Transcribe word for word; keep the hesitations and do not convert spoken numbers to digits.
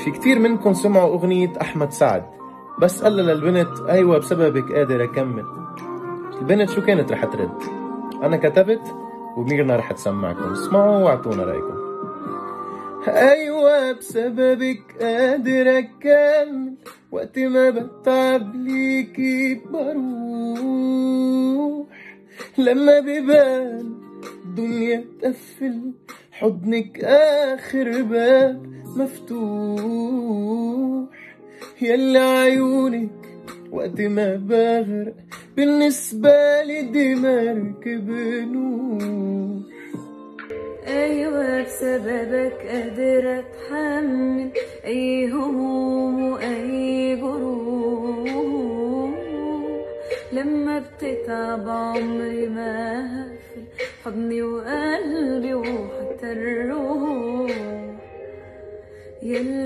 في كتير منكم سمعوا أغنية أحمد سعد، بس قال للبنت أيوة بسببك قادر أكمل. البنت شو كانت رح ترد؟ أنا كتبت وميرنا رح تسمعكم، اسمعوا واعطونا رأيكم. أيوة بسببك قادر أكمل، وقت ما بتعب ليكي بروح، لما ببان الدنيا تقفل حضنك آخر باب مفتوح، يلا عيونك وقت ما بغرق بالنسبة لي دي مركب نوح. أيوة بسببك قادر أتحمل أي هموم وأي جروح، لما بتتعب عمري ما هقفل حضني وقلبي وحتى الروح.